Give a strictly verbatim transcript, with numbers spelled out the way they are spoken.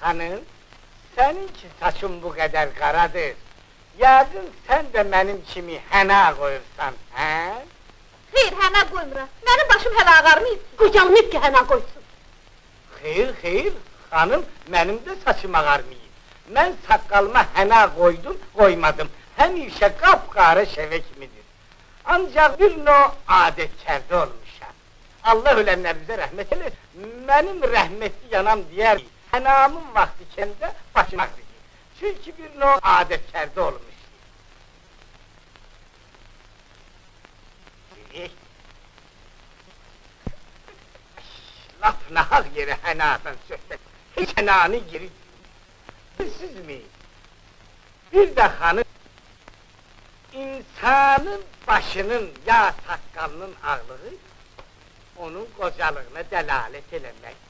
Hanım, seninki saçın bu kadar qaradır. Yəqin sən də mənim kimi həna qoyursan, hə? Xeyr, həna qoymuram. Mənim başım hələ ağarmayıb. Qocalmayıb ki, həna qoysun. Xeyr, xeyr, xanım, mənim də saçım ağarmayıb. Mən saqqalıma həna qoydum, qoymadım. Həmişə qapqara şəvə kimidir. Ancaq bir no adətkərdə olmuşam. Allah ölənlərimizə rəhmət eləsin. Mənim rəhmətli yanam deyər, hənamın vaxtı kəndə başım ağrıyır. Çünki bir no adətkərdə olmuşdur. Laf nahaq yerə hənadan söhbət, heç hənanı girir. Bilsizmi? Bir də xanım, insanın başının ya saqqalının ağlığı, onun qocalığına dəlalət eləmək